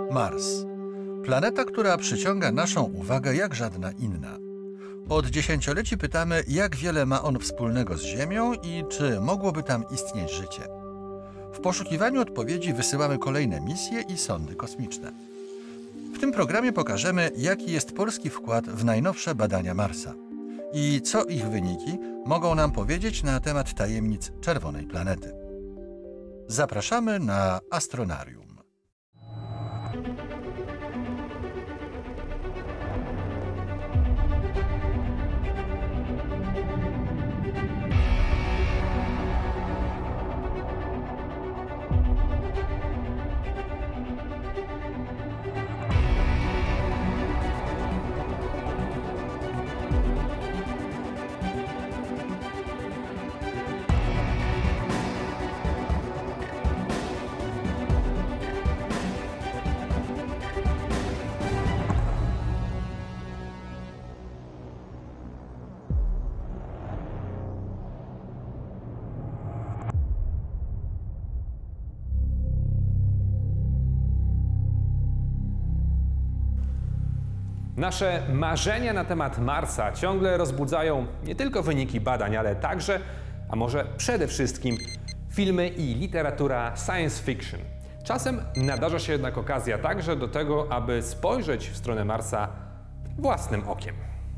Mars. Planeta, która przyciąga naszą uwagę jak żadna inna. Od dziesięcioleci pytamy, jak wiele ma on wspólnego z Ziemią i czy mogłoby tam istnieć życie. W poszukiwaniu odpowiedzi wysyłamy kolejne misje i sondy kosmiczne. W tym programie pokażemy, jaki jest polski wkład w najnowsze badania Marsa i co ich wyniki mogą nam powiedzieć na temat tajemnic czerwonej planety. Zapraszamy na Astronarium. Nasze marzenia na temat Marsa ciągle rozbudzają nie tylko wyniki badań, ale także, a może przede wszystkim, filmy i literatura science fiction. Czasem nadarza się jednak okazja także do tego, aby spojrzeć w stronę Marsa własnym okiem.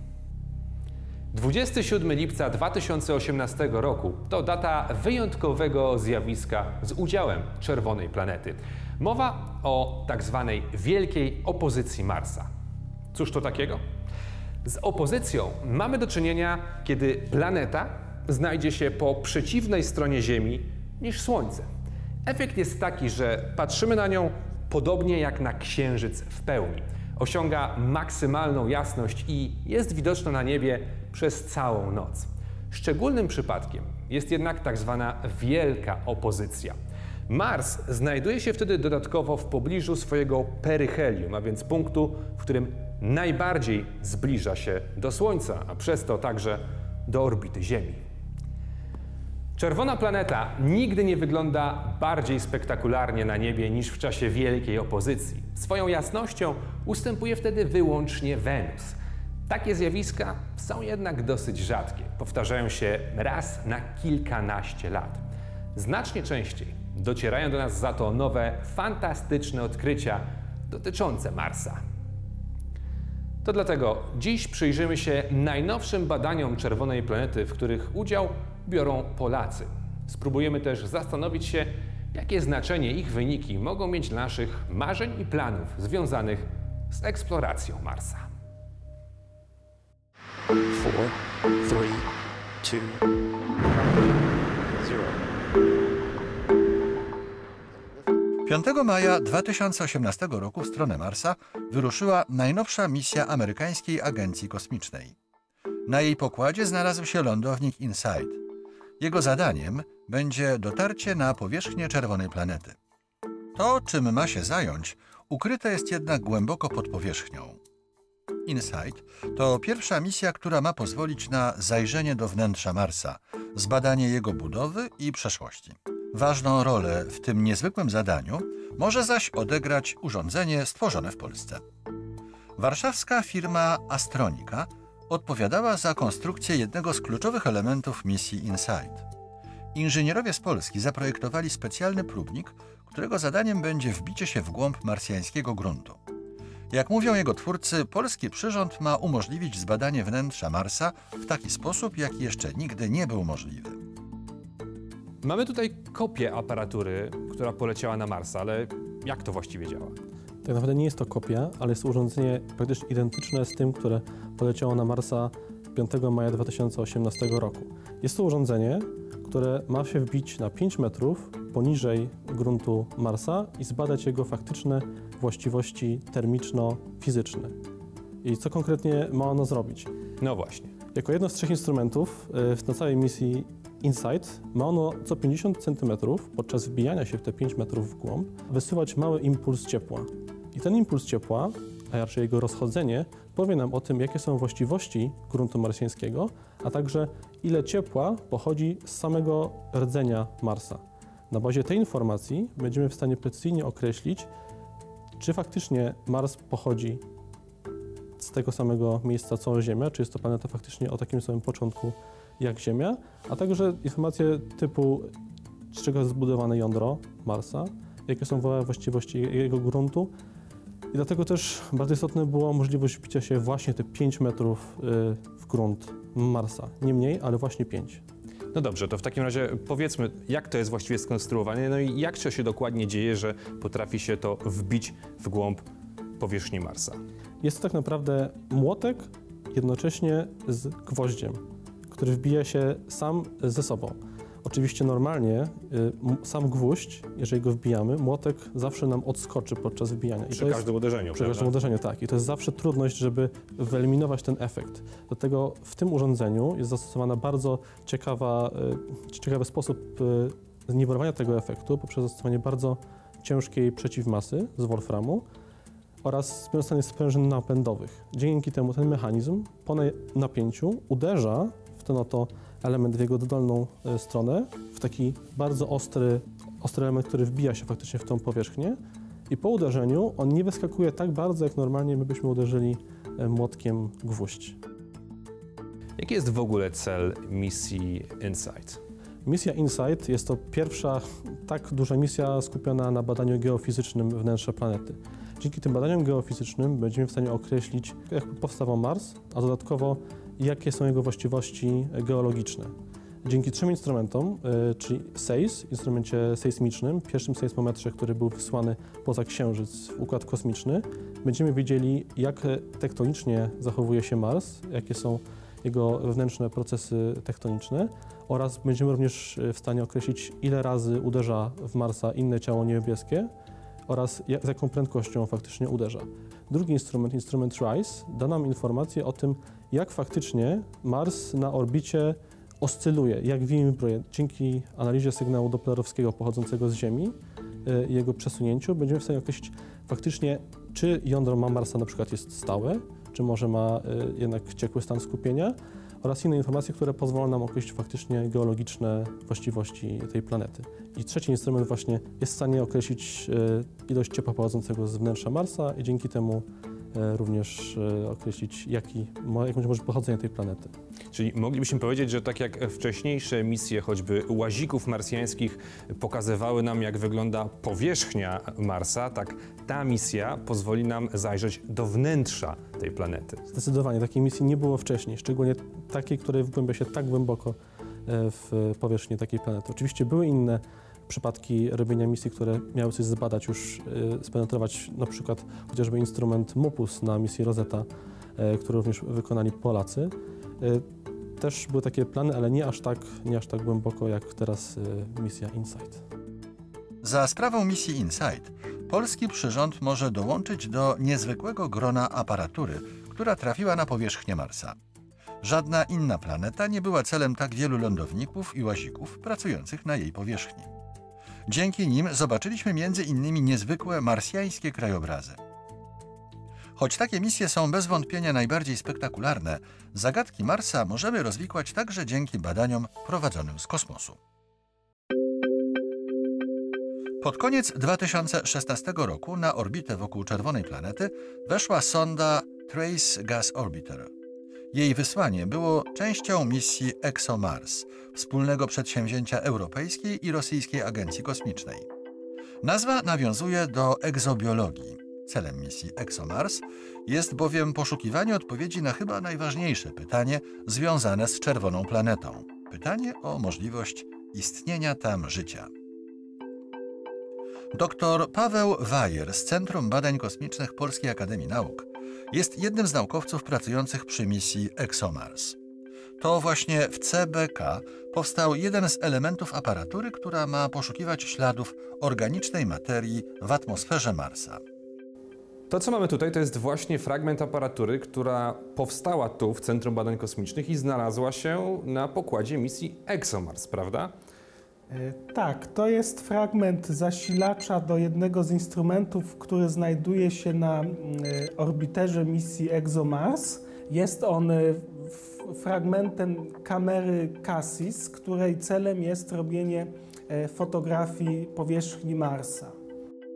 27 lipca 2018 roku to data wyjątkowego zjawiska z udziałem czerwonej planety. Mowa o tak zwanej wielkiej opozycji Marsa. Cóż to takiego? Z opozycją mamy do czynienia, kiedy planeta znajdzie się po przeciwnej stronie Ziemi niż Słońce. Efekt jest taki, że patrzymy na nią podobnie jak na Księżyc w pełni. Osiąga maksymalną jasność i jest widoczna na niebie przez całą noc. Szczególnym przypadkiem jest jednak tak zwana wielka opozycja. Mars znajduje się wtedy dodatkowo w pobliżu swojego peryhelium, a więc punktu, w którym najbardziej zbliża się do Słońca, a przez to także do orbity Ziemi. Czerwona planeta nigdy nie wygląda bardziej spektakularnie na niebie niż w czasie wielkiej opozycji. Swoją jasnością ustępuje wtedy wyłącznie Wenus. Takie zjawiska są jednak dosyć rzadkie. Powtarzają się raz na kilkanaście lat. Znacznie częściej docierają do nas za to nowe, fantastyczne odkrycia dotyczące Marsa. To dlatego dziś przyjrzymy się najnowszym badaniom czerwonej planety, w których udział biorą Polacy. Spróbujemy też zastanowić się, jakie znaczenie ich wyniki mogą mieć dla naszych marzeń i planów związanych z eksploracją Marsa. 4, 3, 2, 0. 5 maja 2018 roku w stronę Marsa wyruszyła najnowsza misja amerykańskiej agencji kosmicznej. Na jej pokładzie znalazł się lądownik InSight. Jego zadaniem będzie dotarcie na powierzchnię czerwonej planety. To, czym ma się zająć, ukryte jest jednak głęboko pod powierzchnią. InSight to pierwsza misja, która ma pozwolić na zajrzenie do wnętrza Marsa, zbadanie jego budowy i przeszłości. Ważną rolę w tym niezwykłym zadaniu może zaś odegrać urządzenie stworzone w Polsce. Warszawska firma Astronika odpowiadała za konstrukcję jednego z kluczowych elementów misji InSight. Inżynierowie z Polski zaprojektowali specjalny próbnik, którego zadaniem będzie wbicie się w głąb marsjańskiego gruntu. Jak mówią jego twórcy, polski przyrząd ma umożliwić zbadanie wnętrza Marsa w taki sposób, jaki jeszcze nigdy nie był możliwy. Mamy tutaj kopię aparatury, która poleciała na Marsa, ale jak to właściwie działa? Tak naprawdę nie jest to kopia, ale jest to urządzenie praktycznie identyczne z tym, które poleciało na Marsa 5 maja 2018 roku. Jest to urządzenie, które ma się wbić na 5 metrów poniżej gruntu Marsa i zbadać jego faktyczne właściwości termiczno-fizyczne. I co konkretnie ma ono zrobić? No właśnie. Jako jedno z 3 instrumentów na całej misji InSight ma ono co 50 cm podczas wbijania się w te 5 metrów w głąb wysyłać mały impuls ciepła. I ten impuls ciepła, a raczej jego rozchodzenie, powie nam o tym, jakie są właściwości gruntu marsjańskiego, a także ile ciepła pochodzi z samego rdzenia Marsa. Na bazie tej informacji będziemy w stanie precyzyjnie określić, czy faktycznie Mars pochodzi z tego samego miejsca co Ziemia, czy jest to planeta faktycznie o takim samym początku jak Ziemia, a także informacje typu, z czego jest zbudowane jądro Marsa, jakie są właściwości jego gruntu. I dlatego też bardzo istotne była możliwość wbicia się właśnie te 5 metrów w grunt Marsa. Nie mniej, ale właśnie 5. No dobrze, to w takim razie powiedzmy, jak to jest właściwie skonstruowane, no i jak to się dokładnie dzieje, że potrafi się to wbić w głąb powierzchni Marsa. Jest to tak naprawdę młotek jednocześnie z gwoździem, który wbija się sam ze sobą. Oczywiście normalnie sam gwóźdź, jeżeli go wbijamy, młotek zawsze nam odskoczy podczas wbijania. Przy każdym uderzeniu, Przy każdym uderzeniu, tak. I to jest zawsze trudność, żeby wyeliminować ten efekt. Dlatego w tym urządzeniu jest zastosowana bardzo ciekawy sposób zniwelowania tego efektu poprzez zastosowanie bardzo ciężkiej przeciwmasy z wolframu oraz wykorzystanie sprężyn napędowych. Dzięki temu ten mechanizm po napięciu uderza w ten oto element w jego dolną stronę, w taki bardzo ostry element, który wbija się faktycznie w tą powierzchnię i po uderzeniu on nie wyskakuje tak bardzo, jak normalnie my byśmy uderzyli młotkiem gwóźdź. Jaki jest w ogóle cel misji InSight? Misja InSight jest to pierwsza tak duża misja skupiona na badaniu geofizycznym wnętrza planety. Dzięki tym badaniom geofizycznym będziemy w stanie określić, jak powstawał Mars, a dodatkowo jakie są jego właściwości geologiczne. Dzięki 3 instrumentom, czyli SEIS, instrumencie sejsmicznym, pierwszym sejsmometrze, który był wysłany poza Księżyc w Układ Kosmiczny, będziemy wiedzieli, jak tektonicznie zachowuje się Mars, jakie są jego wewnętrzne procesy tektoniczne oraz będziemy również w stanie określić, ile razy uderza w Marsa inne ciało niebieskie oraz z jaką prędkością faktycznie uderza. Drugi instrument RISE, da nam informację o tym, jak faktycznie Mars na orbicie oscyluje, jak wibruje. Dzięki analizie sygnału doplerowskiego pochodzącego z Ziemi i jego przesunięciu będziemy w stanie określić faktycznie, czy jądro Marsa na przykład jest stałe, czy może ma jednak ciekły stan skupienia oraz inne informacje, które pozwolą nam określić faktycznie geologiczne właściwości tej planety. I trzeci instrument właśnie jest w stanie określić ilość ciepła pochodzącego z wnętrza Marsa i dzięki temu również określić, jakie może być pochodzenie tej planety. Czyli moglibyśmy powiedzieć, że tak jak wcześniejsze misje choćby łazików marsjańskich pokazywały nam, jak wygląda powierzchnia Marsa, tak ta misja pozwoli nam zajrzeć do wnętrza tej planety. Zdecydowanie, takiej misji nie było wcześniej, szczególnie takiej, która wgłębia się tak głęboko w powierzchnię takiej planety. Oczywiście były inne przypadki robienia misji, które miały coś zbadać, już spenetrować na przykład chociażby instrument MUPUS na misji Rosetta, który również wykonali Polacy. Też były takie plany, ale nie aż tak głęboko jak teraz misja InSight. Za sprawą misji InSight polski przyrząd może dołączyć do niezwykłego grona aparatury, która trafiła na powierzchnię Marsa. Żadna inna planeta nie była celem tak wielu lądowników i łazików pracujących na jej powierzchni. Dzięki nim zobaczyliśmy m.in. niezwykłe marsjańskie krajobrazy. Choć takie misje są bez wątpienia najbardziej spektakularne, zagadki Marsa możemy rozwikłać także dzięki badaniom prowadzonym z kosmosu. Pod koniec 2016 roku na orbitę wokół czerwonej planety weszła sonda Trace Gas Orbiter. Jej wysłanie było częścią misji ExoMars, wspólnego przedsięwzięcia Europejskiej i Rosyjskiej Agencji Kosmicznej. Nazwa nawiązuje do egzobiologii. Celem misji ExoMars jest bowiem poszukiwanie odpowiedzi na chyba najważniejsze pytanie związane z czerwoną planetą. Pytanie o możliwość istnienia tam życia. Dr Paweł Wajer z Centrum Badań Kosmicznych Polskiej Akademii Nauk jest jednym z naukowców pracujących przy misji ExoMars. To właśnie w CBK powstał jeden z elementów aparatury, która ma poszukiwać śladów organicznej materii w atmosferze Marsa. To, co mamy tutaj, to jest właśnie fragment aparatury, która powstała tu w Centrum Badań Kosmicznych i znalazła się na pokładzie misji ExoMars, prawda? Tak, to jest fragment zasilacza do jednego z instrumentów, który znajduje się na orbiterze misji ExoMars. Jest on fragmentem kamery Cassis, której celem jest robienie fotografii powierzchni Marsa.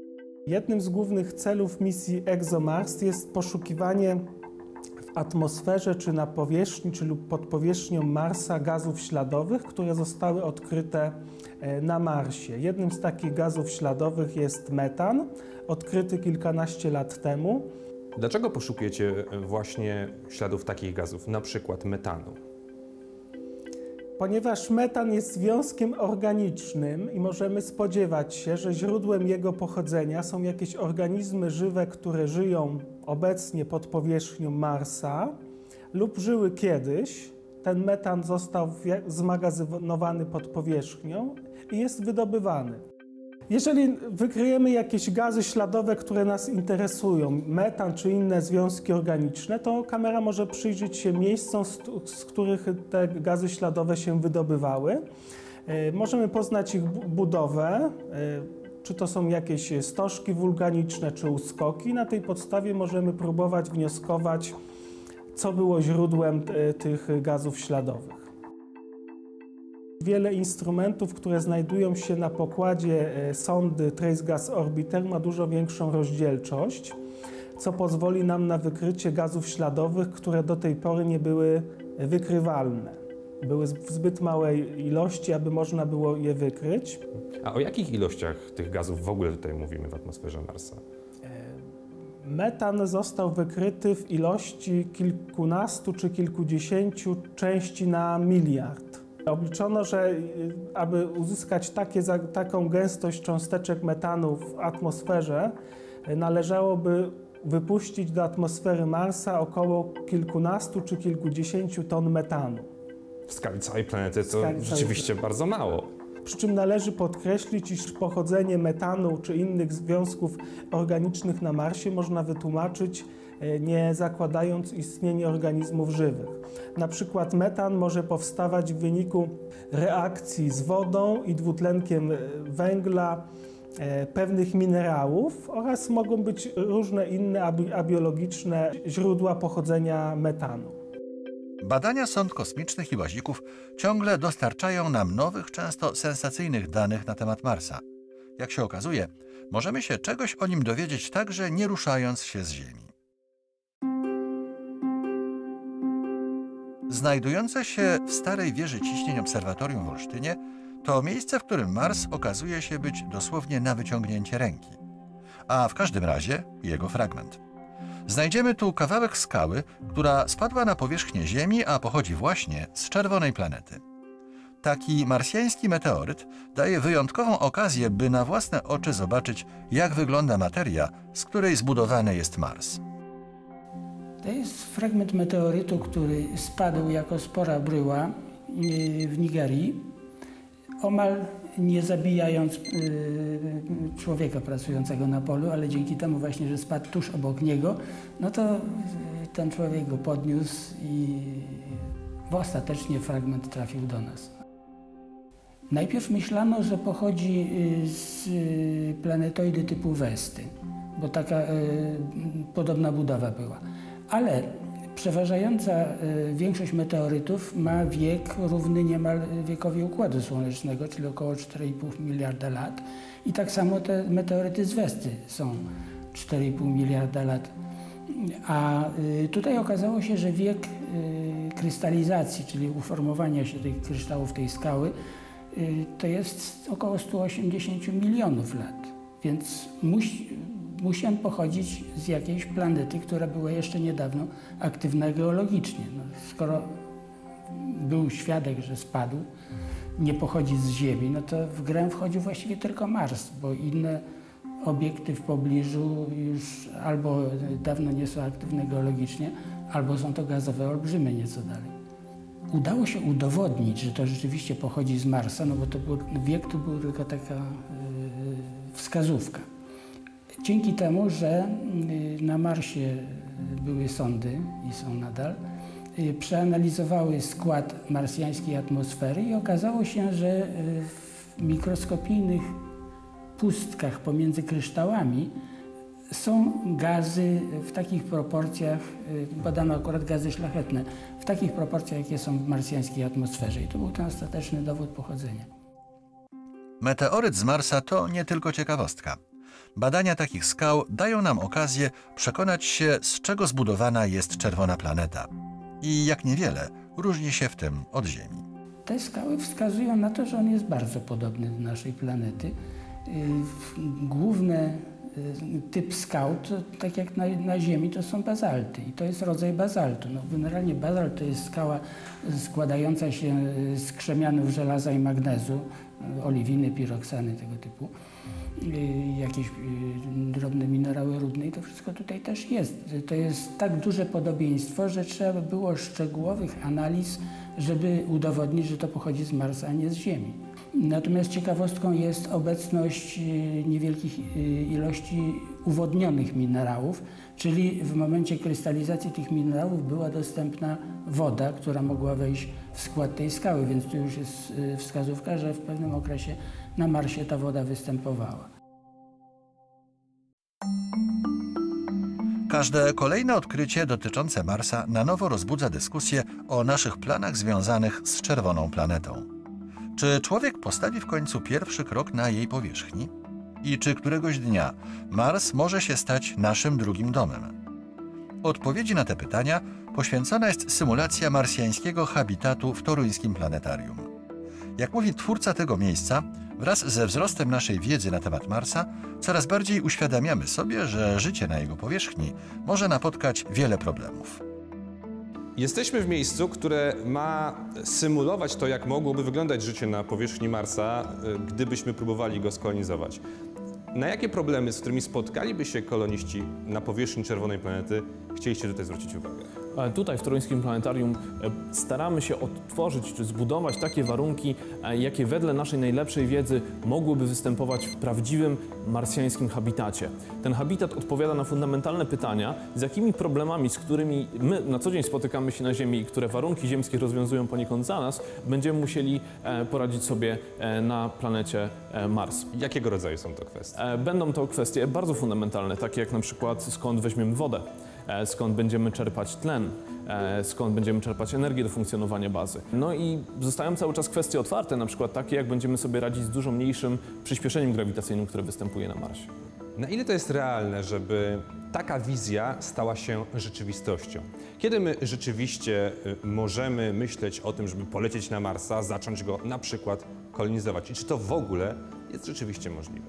Jednym z głównych celów misji ExoMars jest poszukiwanie w atmosferze czy na powierzchni, czy lub pod powierzchnią Marsa gazów śladowych, które zostały odkryte na Marsie. Jednym z takich gazów śladowych jest metan, odkryty kilkanaście lat temu. Dlaczego poszukujecie właśnie śladów takich gazów, na przykład metanu? Ponieważ metan jest związkiem organicznym i możemy spodziewać się, że źródłem jego pochodzenia są jakieś organizmy żywe, które żyją obecnie pod powierzchnią Marsa lub żyły kiedyś. Ten metan został zmagazynowany pod powierzchnią i jest wydobywany. Jeżeli wykryjemy jakieś gazy śladowe, które nas interesują, metan czy inne związki organiczne, to kamera może przyjrzeć się miejscom, z których te gazy śladowe się wydobywały. Możemy poznać ich budowę, czy to są jakieś stożki wulkaniczne, czy uskoki. Na tej podstawie możemy próbować wnioskować, co było źródłem tych gazów śladowych. Wiele instrumentów, które znajdują się na pokładzie sondy Trace Gas Orbiter, ma dużo większą rozdzielczość, co pozwoli nam na wykrycie gazów śladowych, które do tej pory nie były wykrywalne. Były w zbyt małej ilości, aby można było je wykryć. A o jakich ilościach tych gazów w ogóle tutaj mówimy w atmosferze Marsa? Metan został wykryty w ilości kilkunastu czy kilkudziesięciu części na miliard. Obliczono, że aby uzyskać taką gęstość cząsteczek metanu w atmosferze, należałoby wypuścić do atmosfery Marsa około kilkunastu czy kilkudziesięciu ton metanu. W skali całej planety to rzeczywiście bardzo mało. Przy czym należy podkreślić, iż pochodzenie metanu czy innych związków organicznych na Marsie można wytłumaczyć, nie zakładając istnienie organizmów żywych. Na przykład metan może powstawać w wyniku reakcji z wodą i dwutlenkiem węgla pewnych minerałów oraz mogą być różne inne abiologiczne źródła pochodzenia metanu. Badania sond kosmicznych i łazików ciągle dostarczają nam nowych, często sensacyjnych danych na temat Marsa. Jak się okazuje, możemy się czegoś o nim dowiedzieć także nie ruszając się z Ziemi. Znajdujące się w starej wieży ciśnień obserwatorium w Olsztynie to miejsce, w którym Mars okazuje się być dosłownie na wyciągnięcie ręki, a w każdym razie jego fragment. Znajdziemy tu kawałek skały, która spadła na powierzchnię Ziemi, a pochodzi właśnie z czerwonej planety. Taki marsjański meteoryt daje wyjątkową okazję, by na własne oczy zobaczyć, jak wygląda materia, z której zbudowany jest Mars. To jest fragment meteorytu, który spadł jako spora bryła w Nigerii, omal nie zabijając człowieka pracującego na polu, ale dzięki temu właśnie, że spadł tuż obok niego, no to ten człowiek go podniósł i ostatecznie fragment trafił do nas. Najpierw myślano, że pochodzi z planetoidy typu Westy, bo taka podobna budowa była. Ale przeważająca większość meteorytów ma wiek równy niemal wiekowi Układu Słonecznego, czyli około 4,5 miliarda lat. I tak samo te meteoryty z Westy są 4,5 miliarda lat. A tutaj okazało się, że wiek krystalizacji, czyli uformowania się tych kryształów, tej skały, to jest około 180 milionów lat. Więc musi on pochodzić z jakiejś planety, która była jeszcze niedawno aktywna geologicznie. No, skoro był świadek, że spadł, nie pochodzi z Ziemi, no to w grę wchodził właściwie tylko Mars, bo inne obiekty w pobliżu już albo dawno nie są aktywne geologicznie, albo są to gazowe olbrzymy nieco dalej. Udało się udowodnić, że to rzeczywiście pochodzi z Marsa, no bo wiek to był tylko taka wskazówka. Dzięki temu, że na Marsie były sondy i są nadal, przeanalizowały skład marsjańskiej atmosfery i okazało się, że w mikroskopijnych pustkach pomiędzy kryształami są gazy w takich proporcjach, badano akurat gazy szlachetne, w takich proporcjach, jakie są w marsjańskiej atmosferze. I to był ten ostateczny dowód pochodzenia. Meteoryt z Marsa to nie tylko ciekawostka. Badania takich skał dają nam okazję przekonać się, z czego zbudowana jest czerwona planeta i jak niewiele różni się w tym od Ziemi. Te skały wskazują na to, że on jest bardzo podobny do naszej planety. Główny typ skał, to, tak jak na Ziemi, to są bazalty i to jest rodzaj bazaltu. No, generalnie bazalt to jest skała składająca się z krzemianów żelaza i magnezu, oliwiny, piroksany, tego typu. Jakieś drobne minerały rudne i to wszystko tutaj też jest. To jest tak duże podobieństwo, że trzeba by było szczegółowych analiz, żeby udowodnić, że to pochodzi z Marsa, a nie z Ziemi. Natomiast ciekawostką jest obecność niewielkich ilości uwodnionych minerałów, czyli w momencie krystalizacji tych minerałów była dostępna woda, która mogła wejść w skład tej skały, więc tu już jest wskazówka, że w pewnym okresie na Marsie ta woda występowała. Każde kolejne odkrycie dotyczące Marsa na nowo rozbudza dyskusję o naszych planach związanych z czerwoną planetą. Czy człowiek postawi w końcu pierwszy krok na jej powierzchni? I czy któregoś dnia Mars może się stać naszym drugim domem? Odpowiedzi na te pytania poświęcona jest symulacja marsjańskiego habitatu w toruńskim planetarium. Jak mówi twórca tego miejsca, wraz ze wzrostem naszej wiedzy na temat Marsa coraz bardziej uświadamiamy sobie, że życie na jego powierzchni może napotkać wiele problemów. Jesteśmy w miejscu, które ma symulować to, jak mogłoby wyglądać życie na powierzchni Marsa, gdybyśmy próbowali go skolonizować. Na jakie problemy, z którymi spotkaliby się koloniści na powierzchni czerwonej planety, chcieliście tutaj zwrócić uwagę? Tutaj w toruńskim planetarium staramy się odtworzyć czy zbudować takie warunki, jakie wedle naszej najlepszej wiedzy mogłyby występować w prawdziwym marsjańskim habitacie. Ten habitat odpowiada na fundamentalne pytania, z jakimi problemami, z którymi my na co dzień spotykamy się na Ziemi i które warunki ziemskie rozwiązują poniekąd za nas, będziemy musieli poradzić sobie na planecie Mars. Jakiego rodzaju są to kwestie? Będą to kwestie bardzo fundamentalne, takie jak na przykład skąd weźmiemy wodę, skąd będziemy czerpać tlen, skąd będziemy czerpać energię do funkcjonowania bazy. No i zostają cały czas kwestie otwarte, na przykład takie, jak będziemy sobie radzić z dużo mniejszym przyspieszeniem grawitacyjnym, które występuje na Marsie. Na ile to jest realne, żeby taka wizja stała się rzeczywistością? Kiedy my rzeczywiście możemy myśleć o tym, żeby polecieć na Marsa, zacząć go na przykład kolonizować? I czy to w ogóle jest rzeczywiście możliwe?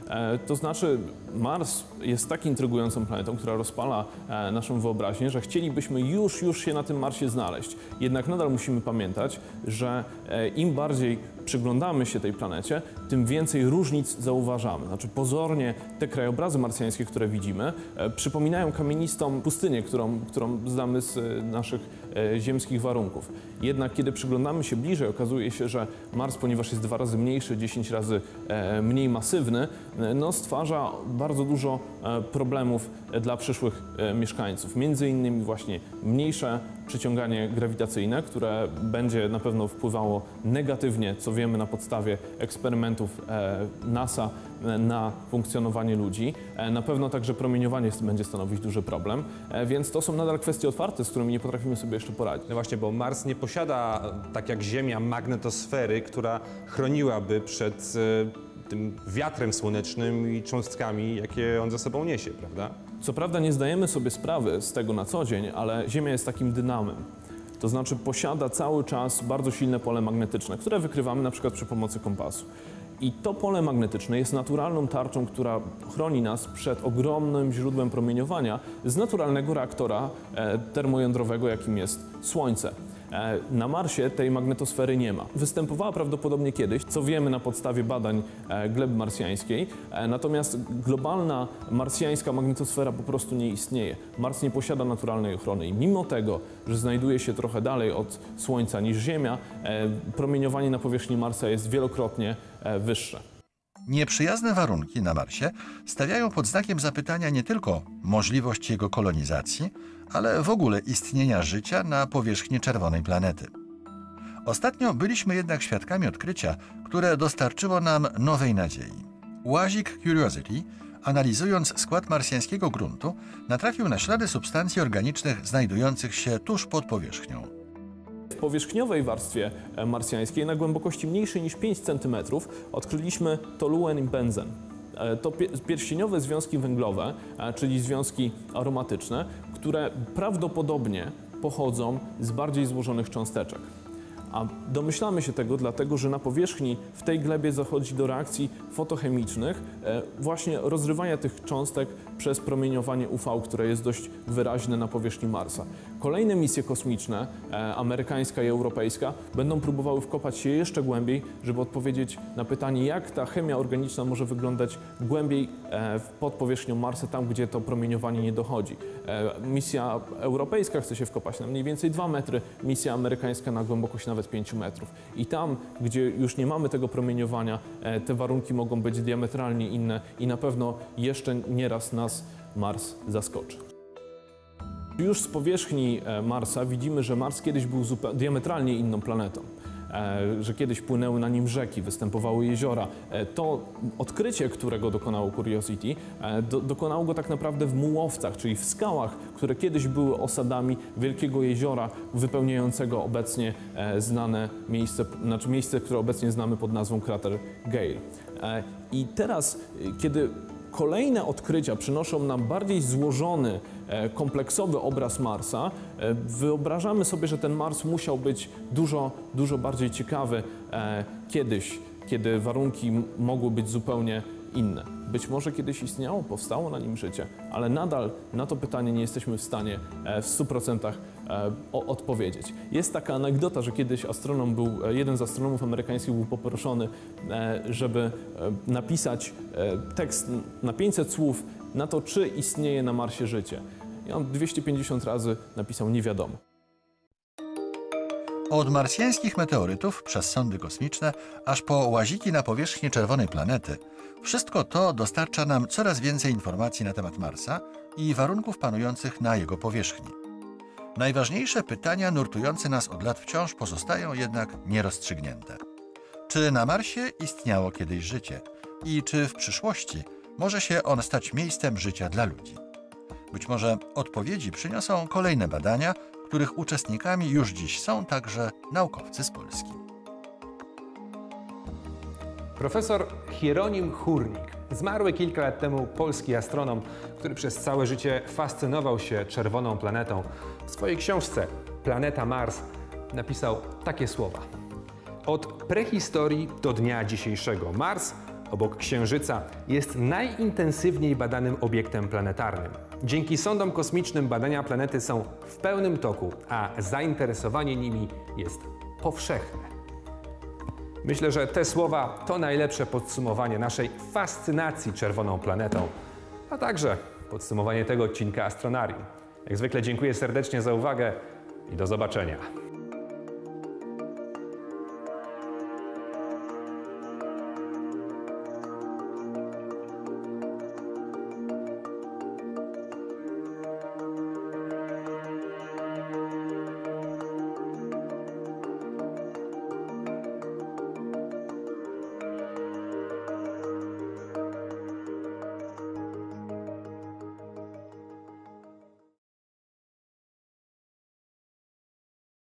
To znaczy, Mars jest tak intrygującą planetą, która rozpala naszą wyobraźnię, że chcielibyśmy już się na tym Marsie znaleźć. Jednak nadal musimy pamiętać, że im bardziej przyglądamy się tej planecie, tym więcej różnic zauważamy. Znaczy pozornie te krajobrazy marsjańskie, które widzimy, przypominają kamienistą pustynię, którą znamy z naszych ziemskich warunków. Jednak kiedy przyglądamy się bliżej, okazuje się, że Mars, ponieważ jest 2 razy mniejszy, 10 razy mniej masywny, no, stwarza bardzo dużo problemów dla przyszłych mieszkańców. Między innymi właśnie mniejsze przyciąganie grawitacyjne, które będzie na pewno wpływało negatywnie, co wiemy na podstawie eksperymentów NASA, na funkcjonowanie ludzi. Na pewno także promieniowanie będzie stanowić duży problem, więc to są nadal kwestie otwarte, z którymi nie potrafimy sobie jeszcze poradzić. No właśnie, bo Mars nie posiada, tak jak Ziemia, magnetosfery, która chroniłaby przed tym wiatrem słonecznym i cząstkami, jakie on ze sobą niesie, prawda? Co prawda nie zdajemy sobie sprawy z tego na co dzień, ale Ziemia jest takim dynamem. To znaczy posiada cały czas bardzo silne pole magnetyczne, które wykrywamy na przykład przy pomocy kompasu. I to pole magnetyczne jest naturalną tarczą, która chroni nas przed ogromnym źródłem promieniowania z naturalnego reaktora termojądrowego, jakim jest Słońce. Na Marsie tej magnetosfery nie ma. Występowała prawdopodobnie kiedyś, co wiemy na podstawie badań gleby marsjańskiej, natomiast globalna marsjańska magnetosfera po prostu nie istnieje. Mars nie posiada naturalnej ochrony i mimo tego, że znajduje się trochę dalej od Słońca niż Ziemia, promieniowanie na powierzchni Marsa jest wielokrotnie wyższe. Nieprzyjazne warunki na Marsie stawiają pod znakiem zapytania nie tylko możliwość jego kolonizacji, ale w ogóle istnienia życia na powierzchni czerwonej planety. Ostatnio byliśmy jednak świadkami odkrycia, które dostarczyło nam nowej nadziei. Łazik Curiosity, analizując skład marsjańskiego gruntu, natrafił na ślady substancji organicznych znajdujących się tuż pod powierzchnią. W powierzchniowej warstwie marsjańskiej na głębokości mniejszej niż 5 cm odkryliśmy toluen i benzen. to pierścieniowe związki węglowe, czyli związki aromatyczne, które prawdopodobnie pochodzą z bardziej złożonych cząsteczek. A domyślamy się tego dlatego, że na powierzchni w tej glebie dochodzi do reakcji fotochemicznych, właśnie rozrywania tych cząstek przez promieniowanie UV, które jest dość wyraźne na powierzchni Marsa. Kolejne misje kosmiczne, amerykańska i europejska, będą próbowały wkopać się jeszcze głębiej, żeby odpowiedzieć na pytanie, jak ta chemia organiczna może wyglądać głębiej pod powierzchnią Marsa, tam gdzie to promieniowanie nie dochodzi. Misja europejska chce się wkopać na mniej więcej 2 metry, misja amerykańska na głębokość nawet 5 metrów. I tam, gdzie już nie mamy tego promieniowania, te warunki mogą być diametralnie inne i na pewno jeszcze nieraz nas Mars zaskoczy. Już z powierzchni Marsa widzimy, że Mars kiedyś był diametralnie inną planetą. Że kiedyś płynęły na nim rzeki, występowały jeziora. To odkrycie, którego dokonało Curiosity, dokonało go tak naprawdę w mułowcach, czyli w skałach, które kiedyś były osadami wielkiego jeziora wypełniającego obecnie znane miejsce, które obecnie znamy pod nazwą krater Gale. I teraz, kiedy kolejne odkrycia przynoszą nam bardziej złożony, kompleksowy obraz Marsa, wyobrażamy sobie, że ten Mars musiał być dużo bardziej ciekawy kiedyś, kiedy warunki mogły być zupełnie inne. Być może kiedyś istniało, powstało na nim życie, ale nadal na to pytanie nie jesteśmy w stanie w 100% odpowiedzieć. Jest taka anegdota, że kiedyś jeden z astronomów amerykańskich był poproszony, żeby napisać tekst na 500 słów na to, czy istnieje na Marsie życie. I on 250 razy napisał nie wiadomo. Od marsjańskich meteorytów przez sondy kosmiczne, aż po łaziki na powierzchni czerwonej planety, wszystko to dostarcza nam coraz więcej informacji na temat Marsa i warunków panujących na jego powierzchni. Najważniejsze pytania nurtujące nas od lat wciąż pozostają jednak nierozstrzygnięte. Czy na Marsie istniało kiedyś życie i czy w przyszłości może się on stać miejscem życia dla ludzi? Być może odpowiedzi przyniosą kolejne badania, których uczestnikami już dziś są także naukowcy z Polski. Profesor Hieronim Hurnik, zmarły kilka lat temu polski astronom, który przez całe życie fascynował się czerwoną planetą, w swojej książce Planeta Mars napisał takie słowa. Od prehistorii do dnia dzisiejszego Mars, obok Księżyca, jest najintensywniej badanym obiektem planetarnym. Dzięki sondom kosmicznym badania planety są w pełnym toku, a zainteresowanie nimi jest powszechne. Myślę, że te słowa to najlepsze podsumowanie naszej fascynacji czerwoną planetą, a także podsumowanie tego odcinka Astronarium. Jak zwykle dziękuję serdecznie za uwagę i do zobaczenia.